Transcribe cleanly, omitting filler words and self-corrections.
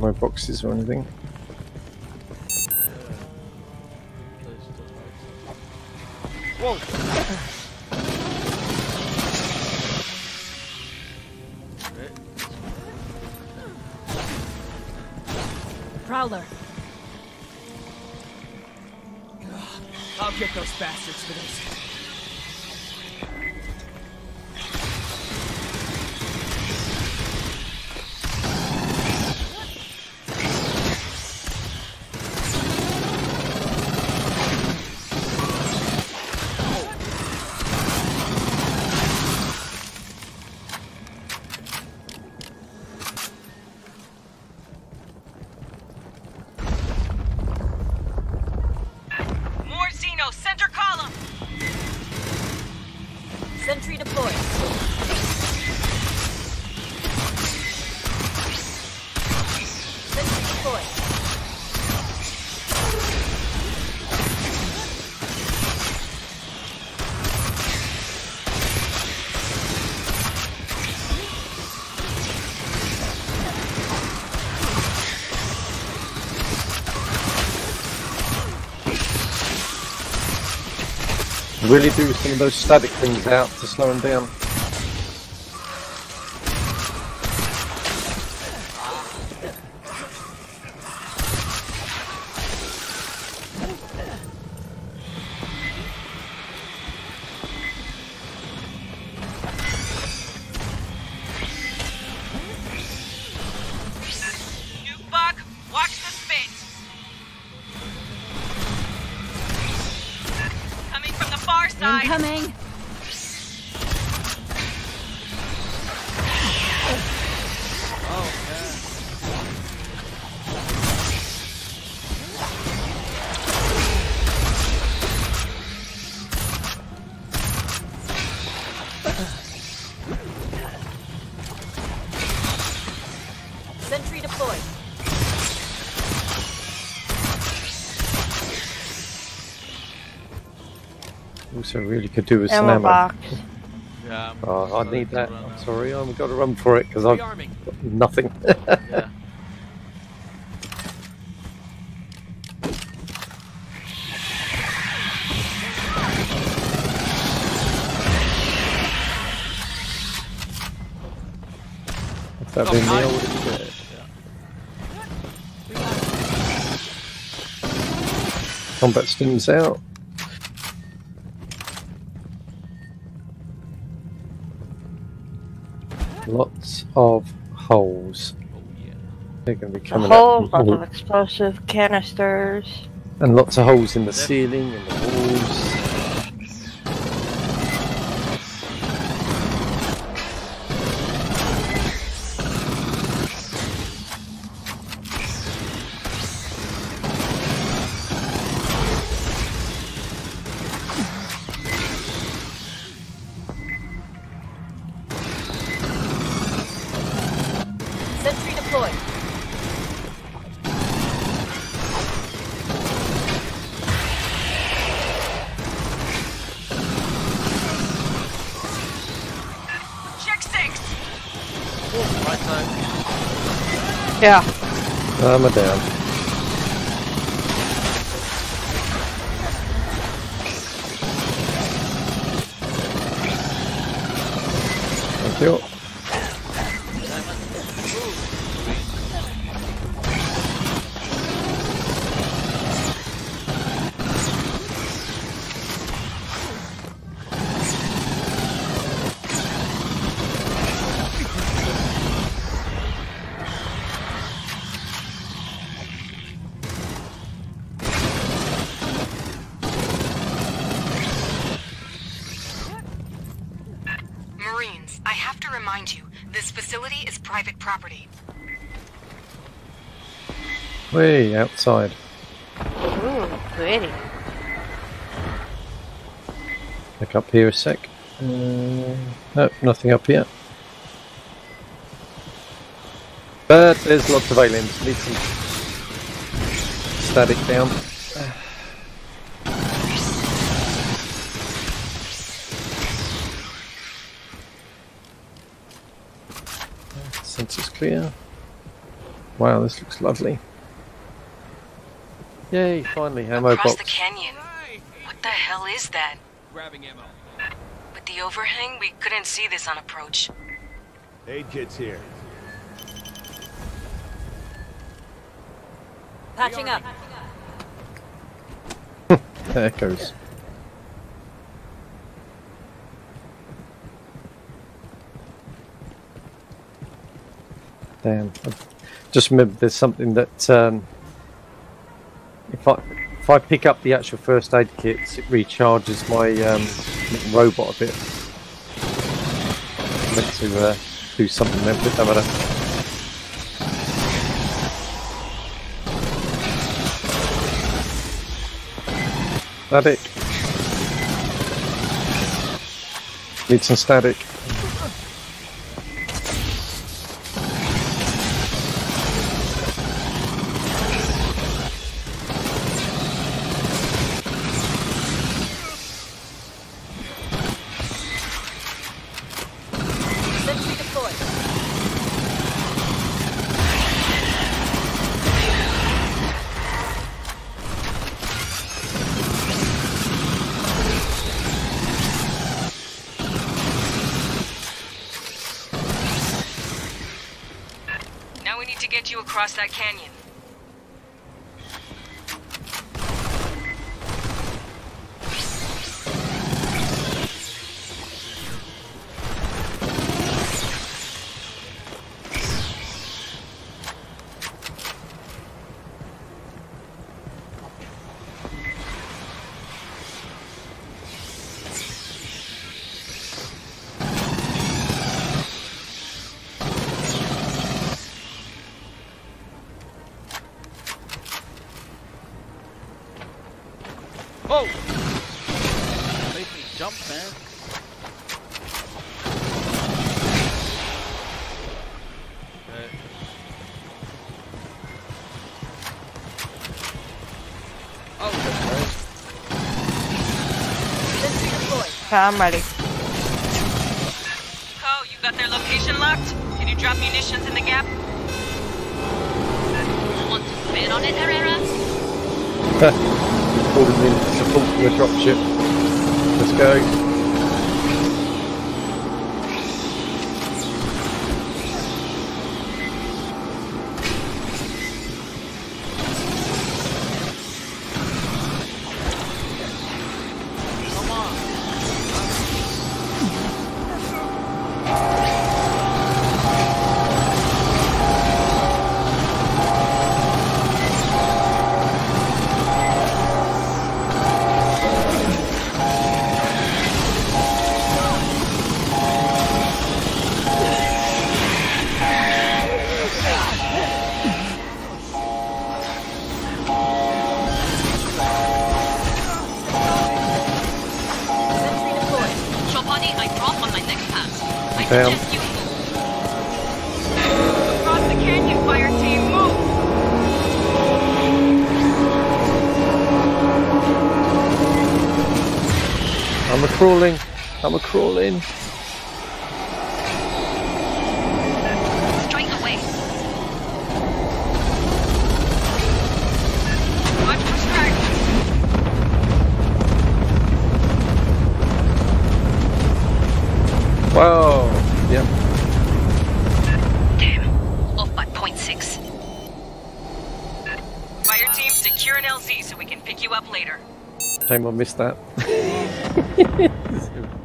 ammo boxes or anything. Whoa! Prowler. I'll get those bastards for this. Center column! Sentry deployed. Sentry deployed. Really do some of those static things out to slow them down. Nuke bug, watch the spit. Coming from the far side. Incoming. Sentry deployed. Also, really could do with some Ammo ammo. box. Yeah. Oh, I need that. I'm sorry, I've got to run for it because I've got nothing. Yeah. If that been me, I would have said. Combat stims out. Lots of holes. Oh yeah. They're going to be A coming hole, up. lots of explosive canisters. And lots of holes in the ceiling and the walls. Sentry deployed. Check 6. Oh, right side. Yeah. I'm down. Thank you. Marines, I have to remind you, this facility is private property. Way outside. Ooh, pretty. Back up here a sec. No, nothing up here. But there's lots of aliens. Need some static down. Sensors clear. Wow, this looks lovely. Yay, finally, ammo Across box. the canyon. What the hell is that? Grabbing ammo. With the overhang, we couldn't see this on approach. Aid kit's here. Patching up. There it goes. Damn. I just remember there's something that if I pick up the actual first aid kits, it recharges my little robot a bit. I meant to do something there, but no matter. Static. Need some static. Sentry deployed. Now we need to get you across that canyon. Whoa! Make me jump, man. Okay. Oh, Sentry deployed. I'm ready. Oh, you got their location locked? Can you drop munitions in the gap? Want to bid on it, Herrera? Ordered in to support the dropship. Let's go. come on. Sentry deployed. Chobani, I drop on my next pass. I Damn. suggest you move. Across the canyon, Fireteam, move! I'm a crawling. I'm a crawling. Straight away. Watch for stragglers. Whoa. Yep. Damn. Off by 0.6. Fireteam, secure an LZ so we can pick you up later. Shame I missed that.